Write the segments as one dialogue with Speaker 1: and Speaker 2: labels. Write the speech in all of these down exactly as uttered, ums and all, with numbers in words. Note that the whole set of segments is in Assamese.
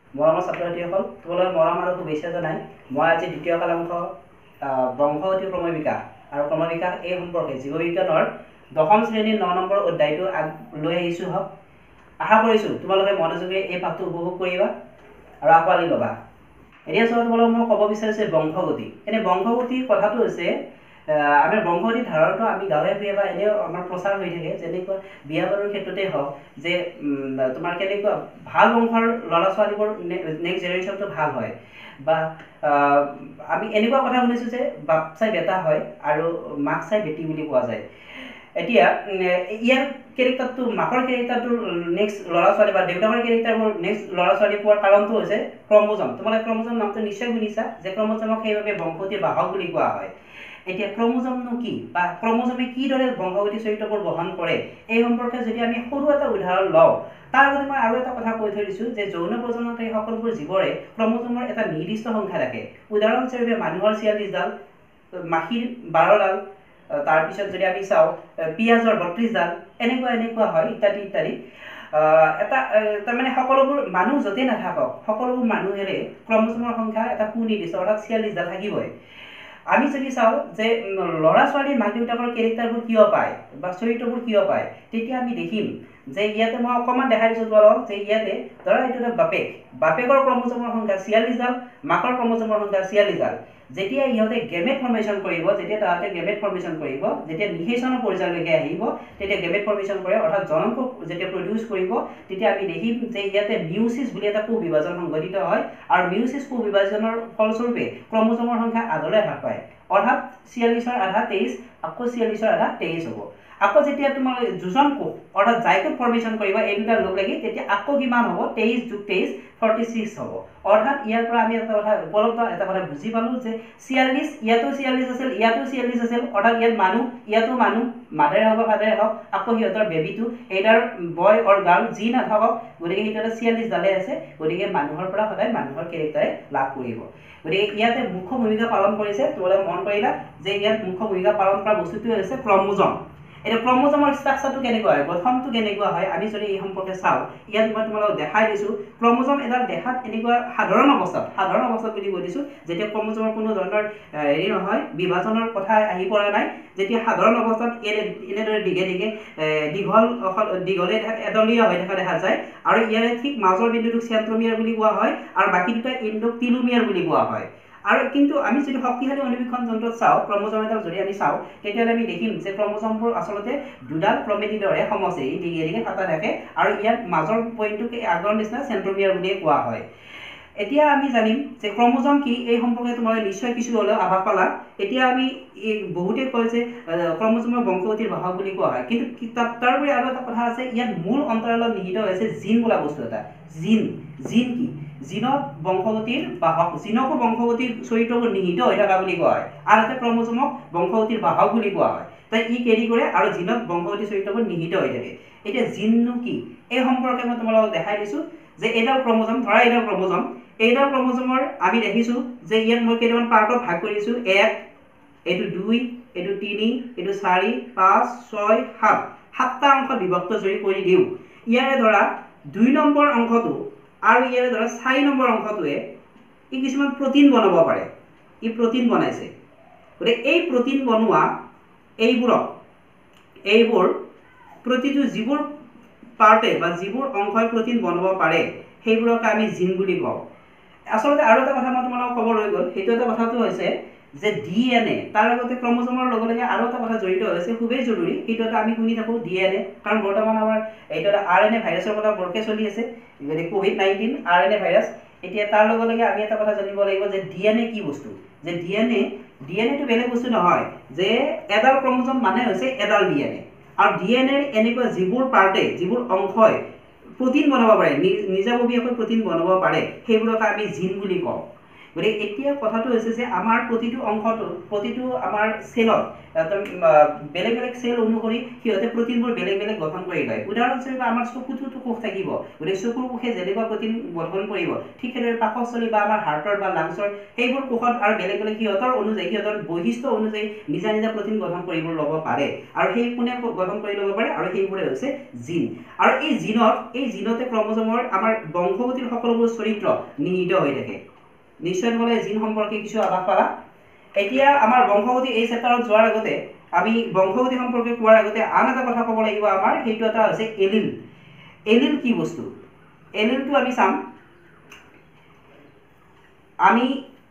Speaker 1: মৰমৰ ছাত্ৰ ছাত্ৰীসকল, তোমালোকে মৰম আৰু শুভেচ্ছা জনাই মই আজি দ্বিতীয় কালাংশ বংশগতি ক্ৰম বিকাশ আৰু ক্ৰম বিকাশ এই সম্পৰ্কে জীৱ বিজ্ঞানৰ দশম শ্ৰেণীৰ ন নম্বৰ অধ্যায়টো আগ লৈ আহিছোঁ। হওক, আশা কৰিছোঁ তোমালোকে মনোযোগে এই পাঠটো উপভোগ কৰিবা আৰু আঁকোৱালি ল'বা। এতিয়া চোৱা, তোমালোকক মই ক'ব বিচাৰিছোঁ বংশগতি। এনে বংশগতিৰ কথাটো হৈছে আমাৰ বংশগতিৰ ধাৰণাটো আমি গাঁৱে ভূঞে বা এনেও আমাৰ প্ৰচাৰ হৈ থাকে, যেনেকুৱা বিয়া বাৰুৰ ক্ষেত্ৰতে হওক যে তোমাৰ কেনেকুৱা ভাল বংশৰ ল'ৰা ছোৱালীবোৰ নেক্সট জেনেৰেশ্যনটো ভাল হয়, বা আমি এনেকুৱা কথা শুনিছোঁ যে বাপ চাই বেটা হয় আৰু মাক চাই বেটি বুলি কোৱা যায়। এতিয়া ইয়াৰ কেৰেক্টাৰটো মাকৰ কেৰেক্টাৰটো নেক্সট ল'ৰা ছোৱালী বা দেউতাকৰ কেৰেক্টাৰবোৰ নেক্সট ল'ৰা ছোৱালী পোৱাৰ কাৰণটো হৈছে ক্ৰমোজম। তোমালোকে ক্ৰমোজম নামটো নিশ্চয় শুনিছা যে ক্ৰমোজমক সেইবাবে বংশগতিৰ বাহক বুলি কোৱা হয়। এতিয়া ক্ৰমোজমনো কি বা ক্ৰমোজমে কিদৰে বংশগতি চৰিত্ৰবোৰ বহন কৰে এই সম্পৰ্কে যদি আমি সৰু এটা উদাহৰণ লওঁ, তাৰ আগতে মই আৰু এটা কথা কৈ থৈ দিছোঁ যে যৌন প্ৰজননকাৰী সকলোবোৰ জীৱৰে ক্ৰমোজমৰ এটা নিৰ্দিষ্ট সংখ্যা থাকে। উদাহৰণস্বৰূপে মানুহৰ ছিয়াল্লিছডাল, মাখিৰ বাৰডাল, তাৰপিছত যদি আমি চাওঁ পিঁয়াজৰ বত্ৰিছডাল, এনেকুৱা এনেকুৱা হয় ইত্যাদি ইত্যাদি। এটা তাৰমানে সকলোবোৰ মানুহ য'তেই নাথাকক সকলোবোৰ মানুহেৰে ক্ৰমোজমৰ সংখ্যা এটা সুনিৰ্দিষ্ট অৰ্থাৎ ছিয়াল্লিছডাল থাকিবই। আমি যদি চাওঁ যে ল'ৰা ছোৱালীৰ মাক দেউতাকৰ কেৰেক্টাৰবোৰ কিয় পায় বা চৰিত্ৰবোৰ কিয় পায়, তেতিয়া আমি দেখিম যে ইয়াতে মই অকণমান দেখাই দিছোঁ তোমালোকক যে ইয়াতে ধৰা এইটো এটা বাপেক, বাপেকৰ ক্ৰমোজমৰ সংখ্যা ছিয়াল্লিছডাল, মাকৰ ক্ৰমোজমৰ সংখ্যা ছিয়াল্লিছডাল। যেতিয়া ইহঁতে গেমেট ফৰ্মেশ্যন কৰিব, যেতিয়া তাহাঁতে গেমেট ফৰ্মেশ্যন কৰিব, যেতিয়া নিষেচনৰ পৰ্যায়লৈকে আহিব, তেতিয়া গেমেট ফৰ্মেশ্যন কৰে অৰ্থাৎ জননকোষ যেতিয়া প্ৰডিউচ কৰিব, তেতিয়া আমি দেখিম যে ইয়াতে মিউচিছ বুলি এটা কোষ বিভাজন সংঘটিত হয় আৰু মিউচিছ কোষ বিভাজনৰ ফলস্বৰূপে ক্ৰমোজমৰ সংখ্যা আধলৈ হ্ৰাস পায়। অৰ্থাৎ ছিয়াল্লিছৰ আধা তেইছ, আকৌ ছিয়াল্লিছৰ আধা তেইছ হ'ব। আকৌ যেতিয়া তোমাৰ যোজন কোষ অৰ্থাৎ জাইগোট ফৰ্মেশ্যন কৰিবা এই দুটা লগ লাগি, তেতিয়া আকৌ কিমান হ'ব? তেইছ যোগ তেইছ ফৰ্টি ছিক্স হ'ব। অৰ্থাৎ ইয়াৰ পৰা আমি এটা কথা উপলব্ধ এটা কথা বুজি পালোঁ যে ছিয়াল্লিছ, ইয়াতো ছিয়াল্লিছ আছিল, ইয়াতো ছিয়াল্লিছ আছিল, অৰ্থাৎ ইয়াত মানুহ, ইয়াতো মানুহ, মাদাৰে হওক বা ফাদাৰে হওক, আকৌ সিহঁতৰ বেবীটো এইডাৰ বয় অৰ গাৰ্ল যি নাথাকক, গতিকে সেইটো এটা ছিয়াল্লিছডালে আছে। গতিকে মানুহৰ পৰা সদায় মানুহৰ কেৰেক্টাৰে লাভ কৰিব। গতিকে ইয়াতে মুখ্য ভূমিকা পালন কৰিছে, তোমালোকে মন কৰিলা যে ইয়াত মুখ্য ভূমিকা পালন কৰা বস্তুটো হৈছে ক্ৰমোজম। এতিয়া ক্ৰমোজমৰ ষ্ট্ৰাকচাৰটো কেনেকুৱা হয়, গঠনটো কেনেকুৱা হয়, আমি যদি এই সম্পৰ্কে চাওঁ, ইয়াত মই তোমালোকক দেখাই দিছোঁ। ক্ৰমোজম এডাল দেখাত এনেকুৱা সাধাৰণ অৱস্থাত, সাধাৰণ অৱস্থাত বুলি কৈ দিছোঁ, যেতিয়া ক্ৰমোজমৰ কোনো ধৰণৰ হেৰি নহয়, বিভাজনৰ কথা আহি পৰা নাই, যেতিয়া সাধাৰণ অৱস্থাত এনে এনেদৰে দীঘে দীঘে দীঘল দীঘলে এডলীয়া হৈ থকা দেখা যায় আৰু ইয়াৰে ঠিক মাজৰ বিন্দুটোক চেণ্ট্ৰমিয়াৰ বুলি কোৱা হয় আৰু বাকী দুটা এণ্ডক টিলোমিয়াৰ বুলি কোৱা হয়। আৰু কিন্তু আমি যদি শক্তিশালী অনুবীক্ষণ যন্ত্ৰত চাওঁ, ক্ৰমোজম এডাল যদি আমি চাওঁ, তেতিয়াহ'লে আমি দেখিম যে ক্ৰমোজমবোৰ আচলতে দুডাল ক্ৰমেটিডৰে সমষ্টি দীঘে দীঘে কাটা থাকে আৰু ইয়াত মাজৰ পইণ্টটোক আগৰ নিচিনা চেণ্ট্ৰমিয়াৰ বুলিয়ে কোৱা হয়। এতিয়া আমি জানিম যে ক্ৰমোজম কি এই সম্পৰ্কে তোমালোকে নিশ্চয় কিছু হ'লেও আভাস পালা। এতিয়া আমি বহুতে কয় যে ক্ৰমোজমৰ বংশগতিৰ বাহক বুলি কোৱা হয়, কিন্তু তাৰোপৰি আৰু এটা কথা আছে, ইয়াত মূল অন্তৰালত নিহিত হৈছে জিন বোলা বস্তু এটা। জিন জিন কি? জিনত বংশগতিৰ বাহক, জিনকো বংশগতিৰ চৰিত্ৰবোৰ নিহিত হৈ থকা বুলি কোৱা হয়, আৰু এটা ক্ৰমোজমক বংশগতিৰ বাহক বুলি কোৱা হয়। তাই ই কেৰি কৰে আৰু জিনত বংশগতিৰ চৰিত্ৰবোৰ নিহিত হৈ থাকে। এতিয়া জিননো কি এই সম্পৰ্কে মই তোমালোকক দেখাই দিছোঁ যে এইডাল ক্ৰমোজম, ধৰা এইডাল ক্ৰমোজম, এইডাল ক্ৰমোজমৰ আমি দেখিছোঁ যে ইয়াত মই কেইটামান পাৰ্টত ভাগ কৰিছোঁ। এক, এইটো দুই, এইটো তিনি, এইটো চাৰি, পাঁচ, ছয়, সাত, সাতটা অংশত বিভক্ত যদি কৰি দিওঁ, ইয়াৰে ধৰা দুই নম্বৰ অংশটো আৰু ইয়াৰে ধৰা চাৰি নম্বৰ অংশটোৱে ই কিছুমান প্ৰটিন বনাব পাৰে, ই প্ৰটিন বনাইছে। গতিকে এই প্ৰটিন বনোৱা এইবোৰক, এইবোৰ প্ৰতিটো যিবোৰ পাৰ্টে বা যিবোৰ অংশই প্ৰটিন বনাব পাৰে সেইবোৰক আমি জিন বুলি কওঁ। আচলতে আৰু এটা কথা মই তোমালোকক ক'ব ৰৈ গ'ল, সেইটো এটা কথাটো হৈছে যে ডি এন এ, তাৰ লগতে ক্ৰমোজমৰ লগে লগে আৰু এটা কথা জড়িত হৈছে, খুবেই জৰুৰী, সেইটো এটা আমি শুনি থাকোঁ ডি এন এ, কাৰণ বৰ্তমান আমাৰ এইটো এটা আৰ এন এ ভাইৰাছৰ কথা বৰকৈ চলি আছে, গতিকে covid nineteen R N A virus. এতিয়া তাৰ লগে লগে আমি এটা কথা জানিব লাগিব যে ডি এন এ কি বস্তু, যে D N A D N এটো বেলেগ বস্তু নহয়, যে এডাল ক্ৰমোজম মানে হৈছে এডাল ডি এন এ, আৰু ডি এন এৰ এনেকুৱা যিবোৰ পাৰ্টে, যিবোৰ অংশই প্ৰটিন বনাব পাৰে, নিজাববীয়াকৈ প্ৰটিন বনাব পাৰে, সেইবোৰক আমি জিন বুলি কওঁ। গতিকে এতিয়া কথাটো হৈছে যে আমাৰ প্ৰতিটো অংশটো প্ৰতিটো আমাৰ চেলত বেলেগ বেলেগ চেল অনুসৰি সিহঁতে প্ৰটিনবোৰ বেলেগ বেলেগ গঠন কৰি লয়। উদাহৰণস্বৰূপে আমাৰ চকুটোতো কোষ থাকিব, গতিকে চকুৰ কোষে যেনেকুৱা প্ৰটিন গঠন কৰিব ঠিক সেইদৰে পাকস্থলী বা আমাৰ হাৰ্টৰ বা লাংছৰ সেইবোৰ কোষত আৰু বেলেগ বেলেগ সিহঁতৰ অনুযায়ী সিহঁতৰ বৈশিষ্ট্য অনুযায়ী নিজা নিজা প্ৰটিন গঠন কৰিব ল'ব পাৰে, আৰু সেই কোনে গঠন কৰি ল'ব পাৰে, আৰু সেইবোৰে হৈছে জিন। আৰু এই জিনত এই জিনতে ক্ৰমোজমৰ আমাৰ বংশগতিৰ সকলোবোৰ চৰিত্ৰ নিহিত হৈ থাকে। নিশ্চয় তোমালোকে জিন সম্পৰ্কে কিছু আভাস পালা। এতিয়া আমাৰ বংশগতি এই চেপ্টাৰত যোৱাৰ আগতে আমি বংশগতি সম্পৰ্কে কোৱাৰ আগতে আন এটা কথা ক'ব লাগিব আমাৰ, সেইটো এটা হৈছে এলিল। এলিল কি বস্তু? এলিলটো আমি চাম, আমি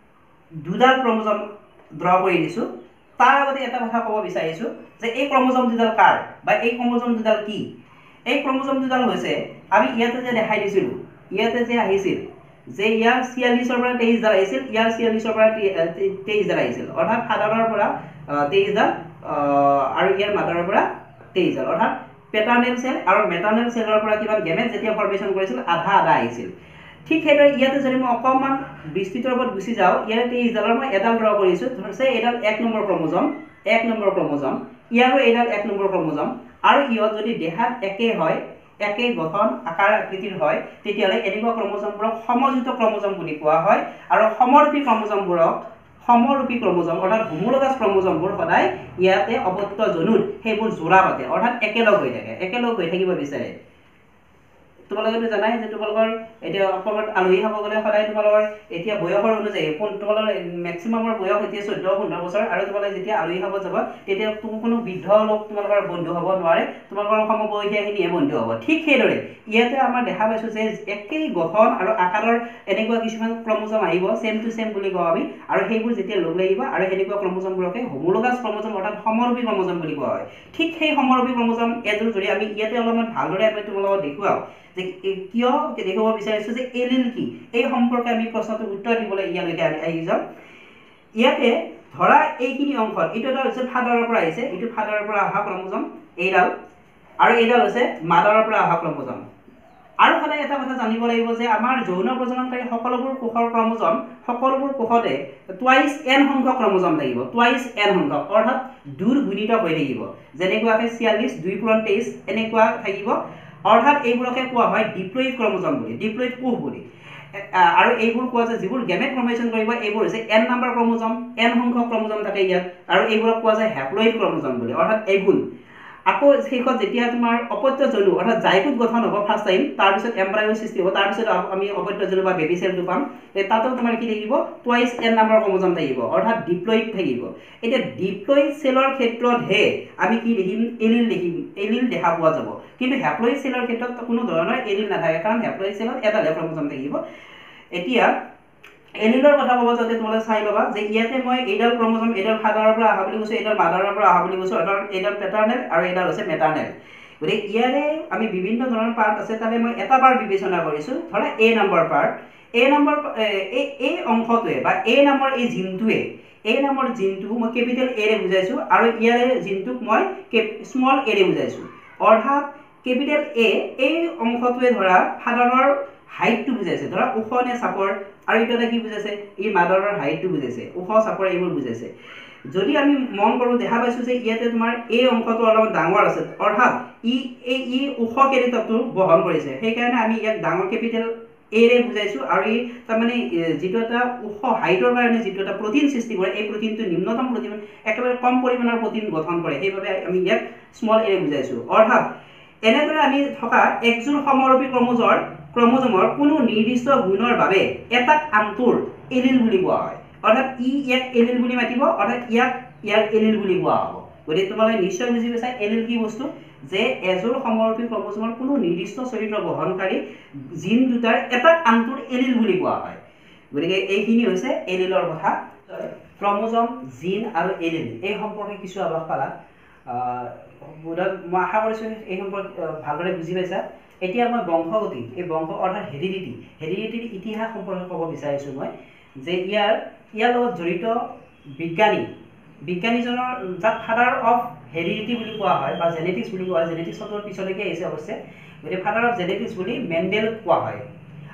Speaker 1: দুডাল ক্ৰমোজম ড্ৰ কৰি দিছোঁ। তাৰ আগতে এটা কথা ক'ব বিচাৰিছোঁ যে এই ক্ৰমোজম দুডাল কাৰ বা এই ক্ৰমোজম দুডাল কি? এই ক্ৰমোজম দুডাল হৈছে আমি ইয়াতে যে দেখাই দিছিলোঁ, ইয়াতে যে আহিছিল যে ইয়াৰ ছিয়াল্লিছৰ পৰা তেইছডাল আহিছিল, ইয়াৰ ছিয়াল্লিছৰ পৰা তেইছডাল আহিছিল, অৰ্থাৎ ফাদাৰৰ পৰা তেইছডাল আৰু ইয়াৰ মাদাৰৰ পৰা তেইছডাল, অৰ্থাৎ পেটাৰ্নেল চেল আৰু মেটাৰ্নেল চেলৰ পৰা কিবা গেমেট যেতিয়া ফৰ্মেশ্যন কৰিছিল আধা আধা আহিছিল। ঠিক সেইদৰে ইয়াতে যদি মই অকণমান বিস্তৃতৰ ওপৰত গুচি যাওঁ, ইয়াৰ তেইছডালৰ মই এডাল ড্ৰ কৰিছোঁ, ধৰছে এডাল এক নম্বৰ ক্ৰমোজম, এক নম্বৰ ক্ৰমোজম, ইয়াৰো এইডাল এক নম্বৰ ক্ৰমোজম, আৰু ইহঁত যদি দেহাত একে হয়, একে গঠন আকাৰ আকৃতিৰ হয়, তেতিয়াহ'লে এনেকুৱা ক্ৰমোজমবোৰক সমযুত ক্ৰমোজম বুলি কোৱা হয়। আৰু সমৰূপী ক্ৰমোজমবোৰক সমৰূপী ক্ৰমোজম অৰ্থাৎ হোমোলগাছ ক্ৰমোজমবোৰ সদায় ইয়াতে অপত্য জনুত সেইবোৰ জোৰা পাতে, অৰ্থাৎ একেলগ হৈ থাকে, একেলগ হৈ থাকিব বিচাৰে। তোমালোকেতো জানাই যে তোমালোকৰ এতিয়া অসমত আলহী খাব গ'লে সদায় তোমালোকৰ এতিয়া বয়সৰ অনুযায়ী তোমালোকৰ মেক্সিমামৰ বয়স এতিয়া চৈধ্য পোন্ধৰ বছৰ, আৰু তোমালোকে যেতিয়া আলহী খাব যাব তেতিয়া কোনো বৃদ্ধ লোক তোমালোকৰ বন্ধু হ'ব নোৱাৰে, তোমালোকৰ সমবয়সীয়াখিনিয়ে বন্ধু হ'ব। ঠিক সেইদৰে ইয়াতে আমাৰ দেখা পাইছোঁ যে একেই গঠন আৰু আকাৰৰ এনেকুৱা কিছুমান ক্ৰমোজম আহিব, চেম টু চেম বুলি কওঁ আমি, আৰু সেইবোৰ যেতিয়া লগ লাগিব আৰু সেনেকুৱা ক্ৰমোজমবোৰকে হোমোলগাছ ক্ৰমোজম অৰ্থাৎ সমৰূপী ক্ৰমোজম বুলি কোৱা হয়। ঠিক সেই সমৰূপী ক্ৰমোজম এযোৰ যদি আমি ইয়াতে অলপমান ভালদৰে আমি তোমালোকক দেখুৱাওঁ যে কিয় দেখুৱাব বিচাৰিছোঁ যে এলিল কি, এই সম্পৰ্কে আমি প্ৰশ্নটোৰ উত্তৰ দিবলৈ ইয়ালৈকে আহি যাওঁ। ইয়াতে ধৰা এইখিনি অংশত এইটো এটা হৈছে ফাদাৰৰ পৰা আহিছে, এইটো ফাদাৰৰ পৰা অহা ক্ৰমোজম এইডাল, আৰু এইডাল হৈছে মাদাৰৰ পৰা অহা ক্ৰমোজম। আৰু সদায় এটা কথা জানিব লাগিব যে আমাৰ যৌন প্ৰজননকাৰী সকলোবোৰ কোষৰ ক্ৰমোজম সকলোবোৰ কোষতে টুৱাইচ এন সংখ্যক ক্ৰমোজম থাকিব, টুৱাইচ এন সংখ্যক, অৰ্থাৎ দুৰ গুণিত হৈ থাকিব। যেনেকুৱাকৈ ছিয়াল্লিছ দুই পূৰণ তেইছ এনেকুৱা থাকিব, অৰ্থাৎ এইবোৰকে কোৱা হয় ডিপ্লইড ক্ৰমোজম বুলি, ডিপ্লইড কোষ বুলি। আৰু এইবোৰ কোৱা যায় যিবোৰ গেমেট ফৰ্মেশ্যন কৰিব এইবোৰ হৈছে এন নাম্বাৰ ক্ৰমোজম, এন সংখ্যক ক্ৰমোজম থাকে ইয়াত, আৰু এইবোৰক কোৱা যায় হেপ্লইড ক্ৰমোজম বুলি, অৰ্থাৎ এগুণ। আকৌ শেষত যেতিয়া তোমাৰ অপত্য জনু অৰ্থাৎ জাইগোট গঠন হ'ব ফাৰ্ষ্ট টাইম, তাৰপিছত এম্ব্ৰায়ো সৃষ্টি হ'ব, তাৰপিছত আমি অপত্য জনু বা বেবি চেলটো পাম, তাতো তোমাৰ কি থাকিব টুৱাইচ এন নাম্বাৰ ক্ৰমোজম থাকিব, অৰ্থাৎ ডিপ্লইড থাকিব। এতিয়া ডিপ্লইড চেলৰ ক্ষেত্ৰতহে আমি কি দেখিম, এলিল দেখিম, এলিল দেখা পোৱা যাব, কিন্তু হেপ্লইড চেলৰ ক্ষেত্ৰত কোনো ধৰণৰ এলিল নাথাকে, কাৰণ হেপ্লইড চেলত এডালহে ক্ৰমোজম থাকিব। এতিয়া এলিলৰ কথা ক'ব যাওঁতে তোমালোকে চাই ল'বা যে ইয়াতে মই এইডাল ক্ৰমোজম এইডাল ফাদাৰৰ পৰা অহা বুলি কৈছোঁ, এইডাল মাদাৰৰ পৰা অহা বুলি কৈছোঁ, অৰ্থাৎ এইডাল পেটাৰ্নেল আৰু এইডাল হৈছে মেটাৰ্নেল। গতিকে ইয়াৰে আমি বিভিন্ন ধৰণৰ পাৰ্ট আছে, তাৰে মই এটা পাৰ্ট বিবেচনা কৰিছোঁ, ধৰা A number part, A number এই এই অংশটোৱে বা এ নামৰ এই জিনটোৱে এ নামৰ জিনটো মই কেপিটেল এৰে বুজাইছোঁ, আৰু ইয়াৰে জিনটোক মই স্মল এৰে বুজাইছোঁ, অৰ্থাৎ কেপিটেল এ এই অংশটোৱে ধৰা ফাদাৰৰ হাইটটো বুজাইছে, ধৰা ওখ নে চাপৰ, আৰু এইটো এটা কি বুজাইছে, ই মাদাৰৰ হাইটটো বুজাইছে, ওখ চাপৰ এইবোৰ বুজাইছে। যদি আমি মন কৰোঁ দেখা পাইছোঁ যে ইয়াতে তোমাৰ এই অংশটো অলপমান ডাঙৰ আছে, অৰ্থাৎ ই এই ই ওখ কেৰিটকটো বহন কৰিছে, সেইকাৰণে আমি ইয়াক ডাঙৰ কেপিটেল এৰে বুজাইছোঁ, আৰু ই তাৰমানে যিটো এটা ওখ হাইটৰ কাৰণে যিটো এটা প্ৰটিন সৃষ্টি কৰে, এই প্ৰটিনটো নিম্নতম প্ৰটিন একেবাৰে কম পৰিমাণৰ প্ৰটিন গঠন কৰে, সেইবাবে আমি ইয়াক স্মল এৰে বুজাইছোঁ। অৰ্থাৎ এনেদৰে আমি থকা একযোৰ সমৰূপী ক্ৰমোজৰ ক্ৰমোজমৰ কোনো নিৰ্দিষ্ট গুণৰ বাবে এটাক আনটোৰ এলিল বুলি কোৱা হয়, অৰ্থাৎ ই ইয়াক এলিল বুলি মাতিব, অৰ্থাৎ ইয়াক ইয়াক এলিল বুলি কোৱা হ'ব। গতিকে তোমালোকে নিশ্চয় বুজি পাইছা এলিল কি বস্তু, যে এযোৰ সমৰূপী ক্ৰমোজমৰ কোনো নিৰ্দিষ্ট চৰিত্ৰ বহনকাৰী জিন দুটাৰ এটাক আনটোৰ এলিল বুলি কোৱা হয়। গতিকে এইখিনি হৈছে এলিলৰ কথা। ক্ৰমোজম, জিন আৰু এলিল এই সম্পৰ্কে কিছু আভাস পালা, মই আশা কৰিছোঁ এই সম্পৰ্কে ভালদৰে বুজি পাইছা। এতিয়া মই বংশগতি, এই বংশ অৰ্থাৎ হেৰিডিটি, হেৰিডিটিৰ ইতিহাস সম্পৰ্কে ক'ব বিচাৰিছোঁ মই, যে ইয়াৰ ইয়াৰ লগত জড়িত বিজ্ঞানী বিজ্ঞানীজনৰ যাক ফাদাৰ অফ হেৰিডিটি বুলি কোৱা হয় বা জেনেটিক্স বুলি কোৱা হয়, জেনেটিক্স শব্দৰ পিছলৈকে আহিছে অৱশ্যে, গতিকে ফাদাৰ অফ জেনেটিক্স বুলি মেণ্ডেলক কোৱা হয়।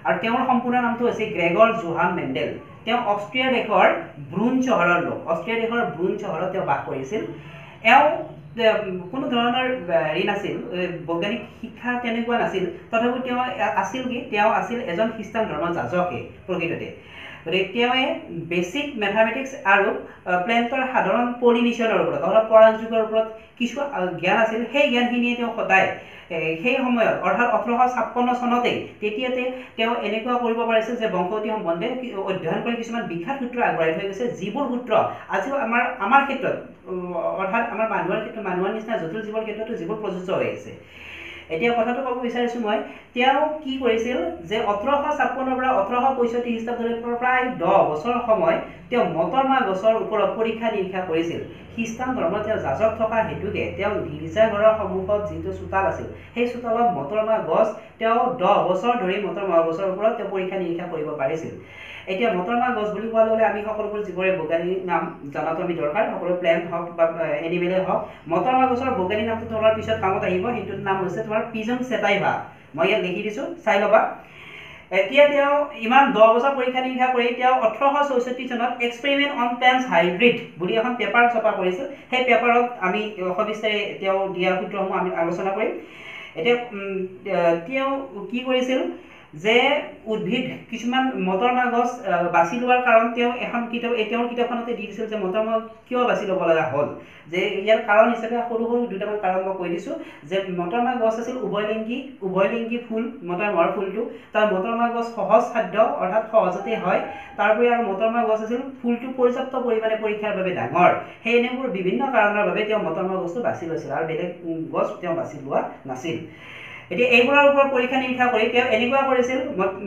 Speaker 1: আৰু তেওঁৰ সম্পূৰ্ণ নামটো হৈছে গ্ৰেগৰ জোহান মেণ্ডেল। তেওঁ অষ্ট্ৰিয়া দেশৰ ব্ৰুন চহৰৰ লোক, অষ্ট্ৰিয়া দেশৰ ব্ৰুন চহৰত তেওঁ বাস কৰিছিল। এওঁ কোনো ধৰণৰ হেৰি নাছিল, বৈজ্ঞানিক শিক্ষা তেনেকুৱা নাছিল, তথাপিও তেওঁ আছিল কি তেওঁ আছিল এজন খ্ৰীষ্টান ধৰ্মৰ যাজকে প্ৰকৃততে। গতিকে তেওঁৱে বেছিক মেথামেটিক্স আৰু প্লেণ্টৰ সাধাৰণ পলিনেশ্যনৰ ওপৰত অৰ্থাৎ পৰাগযোগৰ ওপৰত কিছু জ্ঞান আছিল। সেই জ্ঞানখিনিয়ে তেওঁ সদায় সেই সময়ত অৰ্থাৎ ওঠৰশ ছাপন্ন চনতেই তেতিয়াতে তেওঁ এনেকুৱা কৰিব পাৰিছিল যে বংশগতি সম্বন্ধে অধ্যয়ন কৰি কিছুমান বিখ্যাত সূত্ৰ আগবঢ়াই থৈ গৈছে, যিবোৰ সূত্ৰ আজিও আমাৰ আমাৰ ক্ষেত্ৰত অৰ্থাৎ আমাৰ মানুহৰ ক্ষেত্ৰত মানুহৰ নিচিনা জটিল জীৱৰ ক্ষেত্ৰতো যিবোৰ প্ৰযোজ্য হৈ আছে। এতিয়া কথাটো ক'ব বিচাৰিছোঁ মই, তেওঁ কি কৰিছিল যে ওঠৰশ ছাপন্নৰ পৰা ওঠৰশ পঁয়ষষ্ঠি খ্ৰীষ্টাব্দলৈ প্ৰায় দহ বছৰ সময় তেওঁ মটৰমাহ গছৰ ওপৰত পৰীক্ষা নিৰীক্ষা কৰিছিল। খ্ৰীষ্টান ধৰ্মৰ তেওঁ যাজক থকা হেতুকে তেওঁ গীৰ্জাঘৰৰ সন্মুখত যিটো চোতাল আছিল, সেই চোতালত মটৰমাহ গছ তেওঁ দহ বছৰ ধৰি মটৰমাহ গছৰ ওপৰত তেওঁ পৰীক্ষা নিৰীক্ষা কৰিব পাৰিছিল। এতিয়া মটৰমাহ গছ বুলি কোৱাৰ লগে আমি সকলোবোৰ জীৱৰে বৈজ্ঞানিক নাম জনাটো আমি দৰকাৰ, সকলো প্লেণ্ট হওক বা এনিমেলে হওক। মটৰমাহ গছৰ বৈজ্ঞানিক নামটো তোমাৰ পিছত কামত আহিব, সেইটোৰ নাম হৈছে তোমাৰ পিজন চেটাইভা। মই ইয়াত লিখি দিছোঁ, চাই ল'বা। এতিয়া তেওঁ ইমান দহ বছৰ পৰীক্ষা নিৰীক্ষা কৰি তেওঁ ওঠৰশ চৌষষ্ঠি চনত এক্সপেৰিমেণ্ট অন প্লেণ্টছ হাইব্ৰিড বুলি এখন পেপাৰ ছপা কৰিছিল। সেই পেপাৰত আমি সবিস্তাৰে তেওঁ দিয়া সূত্ৰসমূহ আমি আলোচনা কৰিম। এতিয়া তেওঁ কি কৰিছিল যে উদ্ভিদ কিছুমান মটৰমাহ গছ বাছি লোৱাৰ কাৰণ তেওঁ এখন কিতাপ তেওঁৰ কিতাপখনতে দি দিছিল যে মটৰমাহ কিয় বাছি ল'ব লগা হ'ল। যে ইয়াৰ কাৰণ হিচাপে সৰু সৰু দুটামান কাৰণ মই কৈ দিছোঁ যে মটৰমাহ গছ আছিল উভয়লিংগী উভয়লিংগী ফুল, মটৰমাহৰ ফুলটো। তাৰ মটৰমাহ গছ সহজ খাদ্য অৰ্থাৎ সহজতে হয়। তাৰোপৰি আৰু মটৰমাহ গছ আছিল ফুলটো পৰ্যাপ্ত পৰিমাণে পৰীক্ষাৰ বাবে ডাঙৰ। সেই এনেবোৰ বিভিন্ন কাৰণৰ বাবে তেওঁ মটৰমাহ গছটো বাছি লৈছিল আৰু বেলেগ গছ তেওঁ বাছি লোৱা নাছিল। এতিয়া এইবোৰৰ ওপৰত পৰীক্ষা নিৰীক্ষা কৰি তেওঁ এনেকুৱা কৰিছিল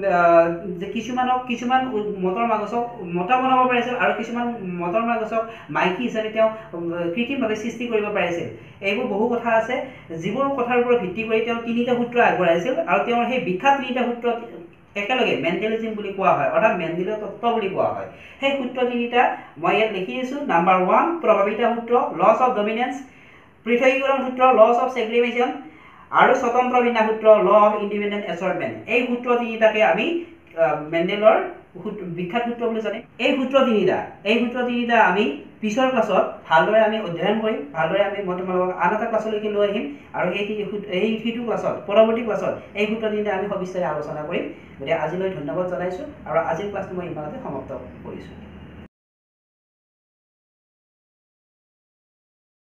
Speaker 1: যে কিছুমানক কিছুমান মটৰমাহ গছক মতা বনাব পাৰিছিল আৰু কিছুমান মটৰমাহ গছক মাইকী হিচাপে তেওঁ কৃত্ৰিমভাৱে সৃষ্টি কৰিব পাৰিছিল। এইবোৰ বহু কথা আছে, যিবোৰ কথাৰ ওপৰত ভিত্তি কৰি তেওঁ তিনিটা সূত্ৰ আগবঢ়াইছিল আৰু তেওঁৰ সেই বিখ্যাত তিনিটা সূত্ৰ একেলগে মেণ্ডেলিজম বুলি কোৱা হয়, অৰ্থাৎ মেণ্ডেলৰ তত্ত্ব বুলি কোৱা হয়। সেই সূত্ৰ তিনিটা মই ইয়াত লিখি দিছোঁ। নাম্বাৰ ওৱান প্ৰভাৱিতা সূত্ৰ, লছ অফ ডমিনেন্স, পৃথকীকৰণ সূত্ৰ, লছ অফ ছেগ্ৰিগেশ্যন, আৰু স্বতন্ত্ৰ বিন্যাস সূত্ৰ, ল অফ ইণ্ডিপেণ্ডেণ্ট এছৰ্টমেণ্ট। এই সূত্ৰ তিনিটাকে আমি মেণ্ডেলৰ বিখ্যাত সূত্ৰ বুলি জানে। এই সূত্ৰ তিনিটা এই সূত্ৰ তিনিটা আমি পিছৰ ক্লাছত ভালদৰে আমি অধ্যয়ন কৰিম, ভালদৰে আমি মই তোমালোকক আন এটা ক্লাছলৈকে লৈ আহিম আৰু সেই এই সিটো ক্লাছত পৰৱৰ্তী ক্লাছত এই সূত্ৰ তিনিটা আমি সবিস্তাৰে আলোচনা কৰিম। গতিকে আজিলৈ ধন্যবাদ জনাইছোঁ আৰু আজিৰ ক্লাছটো মই ইমানতে সমাপ্ত কৰিছোঁ।